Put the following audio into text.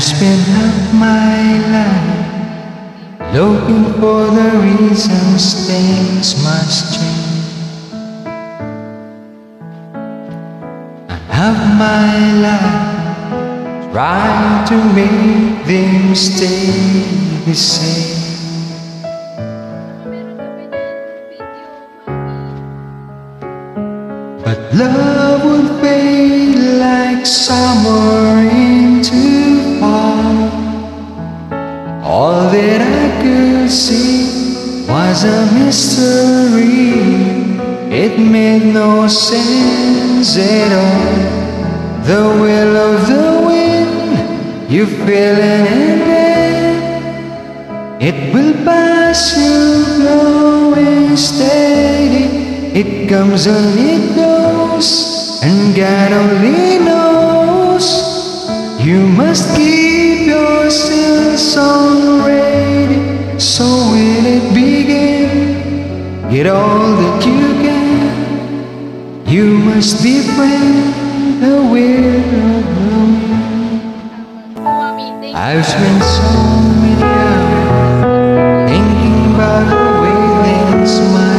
I've spent half my life looking for the reasons things must change. And half my life trying to make them stay the same. But love would fade like summer into fall. All that I could see was a mystery. It made no sense at all. The will of the wind, you feel it and then it will pass you, blowing steady. It comes and it goes, and God only knows. You must keep yourselves on ready. So will it begin? Get all that you can. You must befriend the will of the wind. I've spent so many hours thinking about the way things might